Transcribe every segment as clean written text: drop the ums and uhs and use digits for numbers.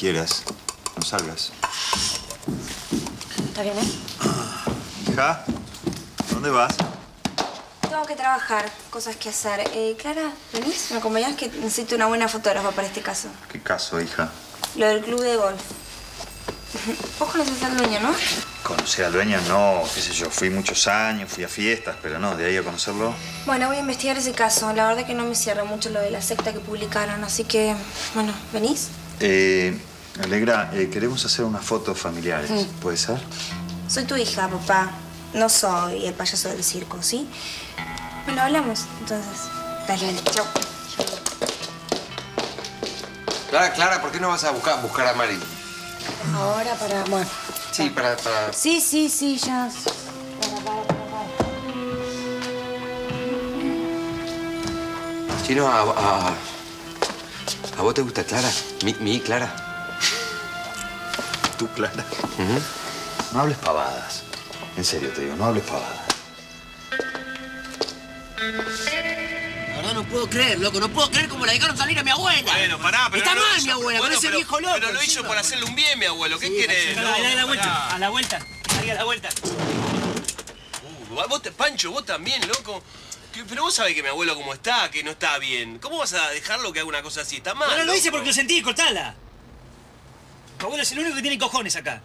quieras. No salgas. ¿Está bien, eh? Hija, ¿dónde vas? Tengo que trabajar, cosas que hacer. Clara, ¿venís? ¿Me acompañás? Que necesito una buena fotógrafa para este caso. ¿Qué caso, hija? Lo del club de golf. Vos conocés al dueño, ¿no? Conocer al dueño, no, qué sé yo. Fui muchos años, fui a fiestas, pero no, de ahí a conocerlo. Bueno, voy a investigar ese caso. La verdad que no me cierra mucho lo de la secta que publicaron, así que, bueno, ¿venís? Alegra, queremos hacer unas fotos familiares, ¿puede ser? Soy tu hija, papá. No soy el payaso del circo, ¿sí? Bueno, hablamos, entonces. Dale, chau. Clara, ¿por qué no vas a buscar a Mari? Ahora para... Bueno. Sí, para... Sí, ya. Chino, ¿a vos te gusta Clara? Mi Clara. ¿Tú, Clara? No hables pavadas. En serio te digo, no hables pavadas. La verdad no puedo creer, loco. No puedo creer cómo la dejaron salir a mi abuela. Bueno, pará, pero Está no lo mal hizo. mi abuela, Bueno, con ese viejo loco. Pero lo hizo por hacerle un bien, mi abuelo. ¿Qué querés? Dale, a la vuelta, a la vuelta. Salí a la vuelta. Pancho, vos también, loco. Pero vos sabés que mi abuelo cómo está, que no está bien. ¿Cómo vas a dejarlo que haga una cosa así? Está mal, Bueno, lo hice loco. porque lo sentí, cortala. Tu abuelo es el único que tiene cojones acá.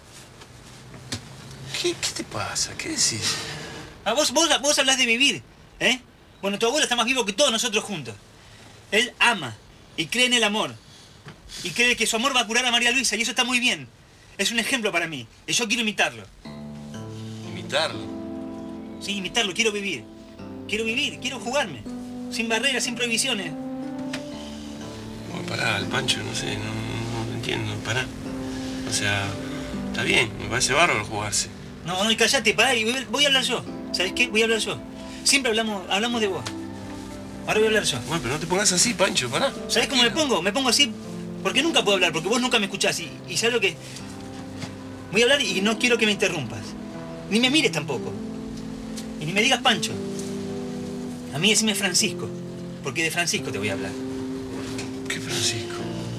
¿Qué te pasa? ¿Qué decís? Vos hablás de vivir, ¿eh? Bueno, tu abuelo está más vivo que todos nosotros juntos. Él ama y cree en el amor. Y cree que su amor va a curar a María Luisa y eso está muy bien. Es un ejemplo para mí y yo quiero imitarlo. ¿Imitarlo? Sí, imitarlo, quiero vivir. Quiero vivir, quiero jugarme. Sin barreras, sin prohibiciones. Bueno, pará, el Pancho, no sé, no entiendo, pará. O sea, está bien, me parece bárbaro jugarse. No, y callate, pará, y voy a hablar yo. ¿Sabes qué? Voy a hablar yo. Siempre hablamos de vos. Ahora voy a hablar yo. Bueno, pero no te pongas así, Pancho, pará. ¿Sabés cómo me pongo? Me pongo así porque nunca puedo hablar, porque vos nunca me escuchás. Y ¿sabes lo que? Voy a hablar y no quiero que me interrumpas. Ni me mires tampoco. Y ni me digas Pancho. A mí decime Francisco, porque de Francisco te voy a hablar. ¿Qué Francisco?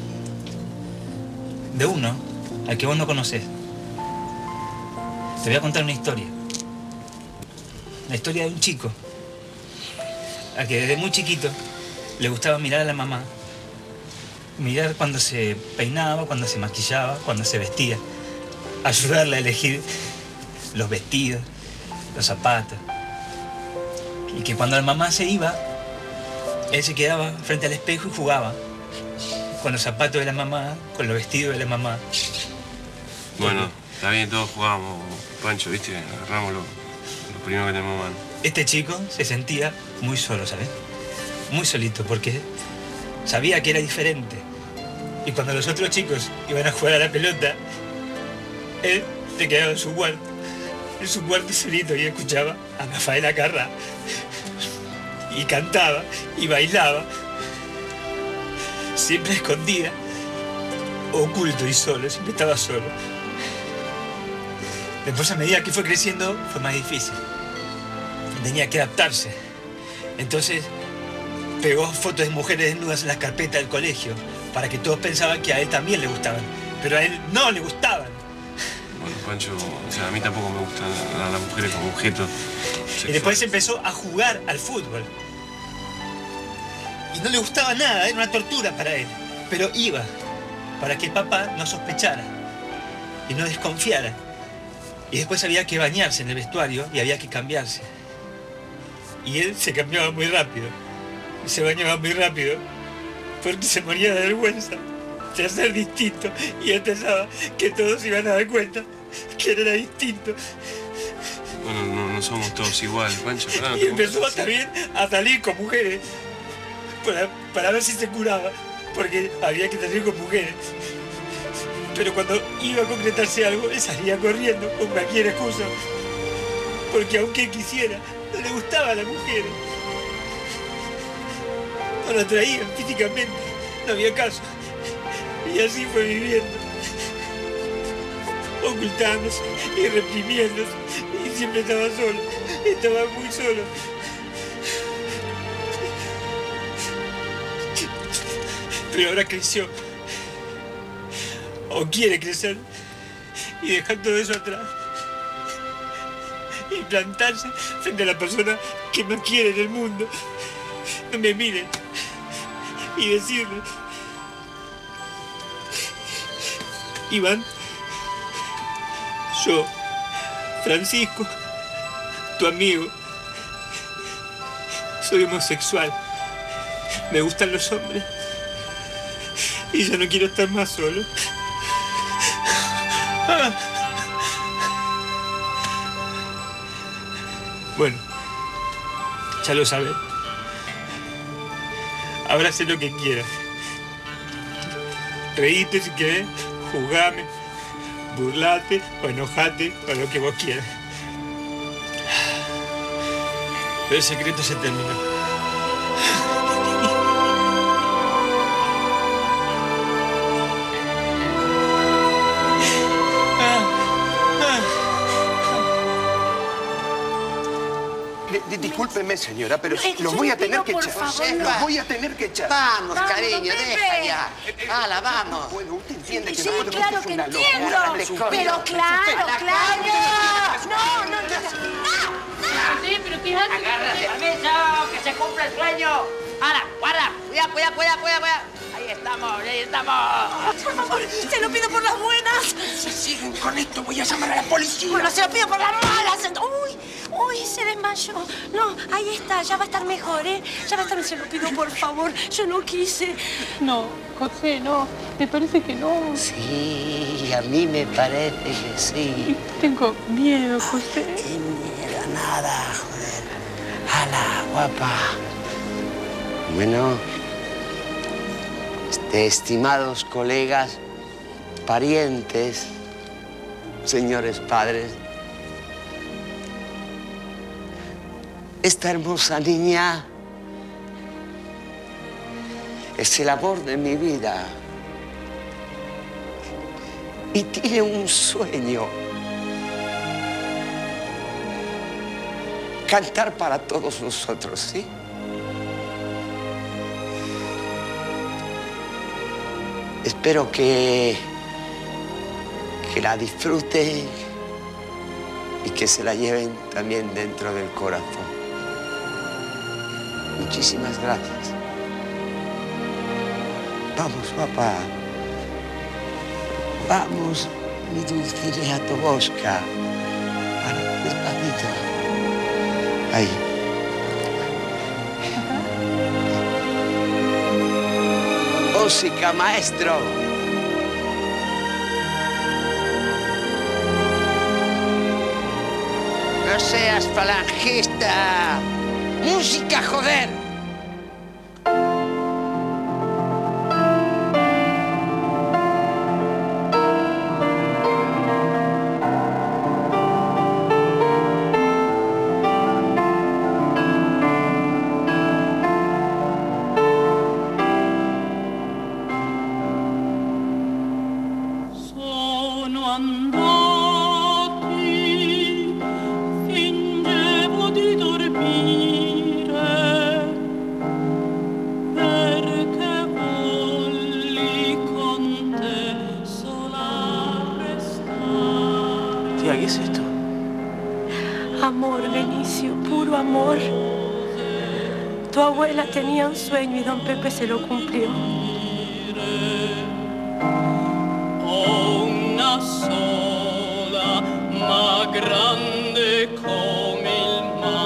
De uno al que vos no conocés. Te voy a contar una historia. La historia de un chico al que desde muy chiquito le gustaba mirar a la mamá. Mirar cuando se peinaba, cuando se maquillaba, cuando se vestía. Ayudarla a elegir los vestidos, los zapatos. Y que cuando la mamá se iba, él se quedaba frente al espejo y jugaba. Con los zapatos de la mamá, con los vestidos de la mamá. Bueno, está bien, todos jugábamos, Pancho, ¿viste? Agarramos lo primero que tenemos a mano. Este chico se sentía muy solo, ¿sabes? Muy solito, porque sabía que era diferente. Y cuando los otros chicos iban a jugar a la pelota, él se quedaba en su cuarto solito, y escuchaba a Rafaela Carrà. Y cantaba, y bailaba. Siempre escondida, oculto y solo, siempre estaba solo. Después, a medida que fue creciendo, fue más difícil. Tenía que adaptarse. Entonces, pegó fotos de mujeres desnudas en las carpetas del colegio para que todos pensaban que a él también le gustaban. Pero a él no le gustaban. Bueno, Pancho, o sea, a mí tampoco me gustan las mujeres como objetos sexuales. Y después empezó a jugar al fútbol. Y no le gustaba nada, era una tortura para él. Pero iba, para que el papá no sospechara y no desconfiara. Y después había que bañarse en el vestuario y había que cambiarse. Y él se cambiaba muy rápido. Y se bañaba muy rápido porque se moría de vergüenza de hacer distinto. Y él pensaba que todos iban a dar cuenta que él era distinto. Bueno, no somos todos iguales, Pancho. Pará, Y empezó también a salir con mujeres para ver si se curaba, porque había que salir con mujeres. Pero cuando iba a concretarse algo, él salía corriendo con cualquier excusa, porque aunque quisiera, no le gustaba a las mujeres. No lo atraían físicamente, no había caso. Y así fue viviendo, ocultándose y reprimiéndose, y siempre estaba solo, estaba muy solo. Pero ahora creció o quiere crecer y dejar todo eso atrás y plantarse frente a la persona que más quiere en el mundo. No me miren y decirle: Iván, yo, Francisco, tu amigo, soy homosexual, me gustan los hombres y ya no quiero estar más solo. Bueno, ya lo sabes. Abrace lo que quieras. Reíte si querés, jugame, burlate o enojate o lo que vos quieras. Pero el secreto se terminó. Discúlpeme, señora, pero los yo voy le a tener pido, que por echar. favor, Los voy a tener que echar. Vamos, Vamos, cariño, don Pepe. deja ya. Hala, vamos. Bueno, usted entiende que Sí, no, claro esto que es una entiendo. locura. Pero claro, claro. No. Sí, pero ¿qué haces? Agárrate, permiso, que se cumpla el sueño. Hala, guarda, cuidado. Ahí estamos. Por favor, se lo pido por las buenas. Si siguen con esto, voy a llamar a la policía. Bueno, se lo pido por las malas. Uy, se desmayó. No, ahí está, ya va a estar mejor, ¿eh? Ya va a estar, se lo pido por favor. Yo no quise. No, José, no. Me parece que no. Sí, a mí me parece que sí. Tengo miedo, José. Qué miedo, nada, joder. Hala, guapa. Bueno, estimados colegas, parientes, señores padres, esta hermosa niña es el amor de mi vida y tiene un sueño: cantar para todos nosotros, ¿sí? Espero que la disfruten y que se la lleven también dentro del corazón. Muchísimas gracias. Vamos, papá. Vamos, mi dulcinea Toboska. Ahora, despacito. Ahí. Música, maestro. No seas falangista. Música, joder. ¿Qué es esto? Amor, Benicio, puro amor. Tu abuela tenía un sueño y don Pepe se lo cumplió. Una sola, más grande come il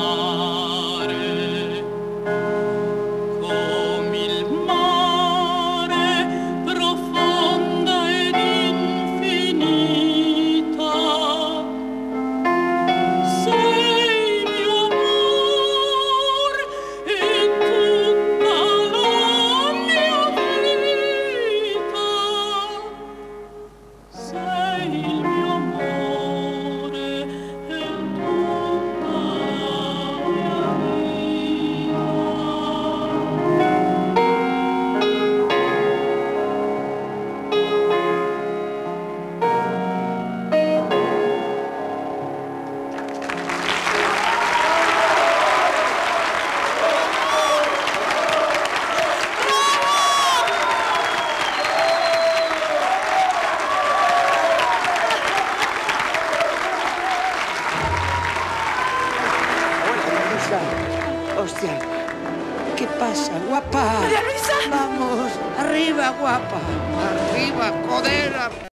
mare, profonda ed infinita. Sei mio amor in tutta la mia vita. Sei il mio amore e Luisa. Hostia. ¿Qué pasa, guapa? María Luisa. Vamos, arriba, guapa. Arriba, joder.